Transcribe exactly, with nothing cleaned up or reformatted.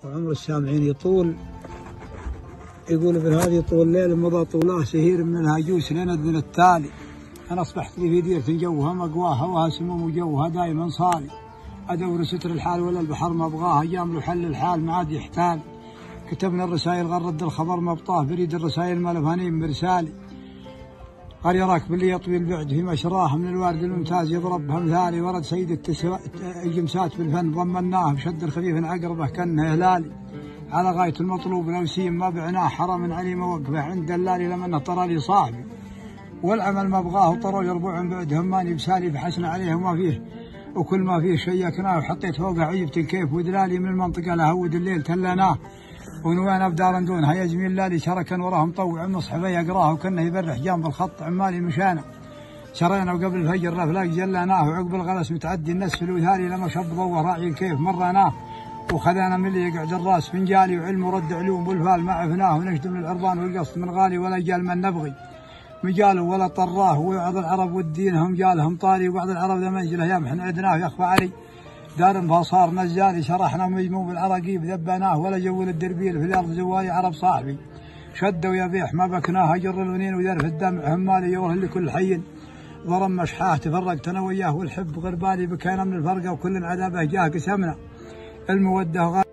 وعمر السامعين يطول. يقول ابن هذه طول ليل مضى طولاه سهير من الهاجوس لند من التالي. أنا أصبحت لي في ديرة جوها مقواها هواها سموم وجوها دايما صالي. أدور ستر الحال ولا البحر ما أبغاها جامل وحل الحال ما عاد يحتال. كتبنا الرسائل غرد الخبر ما بطاه بريد الرسائل ما لفهنين مرسالي. قال يراك باللي يطوي البعد في مشراه من الوارد الممتاز يضرب همثالي. ورد سيد التسو... الجمسات بالفن ضمناه بشد الخفيف عقربه كانه هلالي. على غاية المطلوب لو سيم ما بعناه حرم علي موقفه عند دلالي لمنه طرى لي صاحبي. والعمل ما بغاه طروا يربوع بعد هماني بسالي بحسن عليه وما فيه وكل ما فيه شيكناه وحطيت فوقه عيبة كيف ودلالي من المنطقة لهود الليل تلناه. ونوانا بدار دونها يا جميل لالي شركا وراه مطوع المصحف يقراه وكانه يبرح جنب الخط عمالي مشانا. شرينا وقبل الفجر الافلاق جلناه وعقب الغلس متعدي النسف الوثالي لما شب ضوه راعي الكيف مرناه. وخذانا من اللي يقعد الراس فنجالي وعلم ورد علوم والفال ما عفناه ونجد من العرضان والقصد من غالي ولا جال من نبغي مجاله ولا طراه. وبعض العرب والدين هم جالهم طاري وبعض العرب ذا منجله يمحن عدناه يخفى علي. دار فصار نزالي شرحنا مجموع بالعراقيب ذبناه ولا جول الدربيل في الارض جوالي عرب صاحبي. شدوا يبيح ما بكناه هجر الونين وذرف الدمع همالي يوره لكل حي. ضرم مشحاه تفرقت انا وياه والحب غربالي بكينا من الفرقه وكل عذابه جاه قسمنا الموده.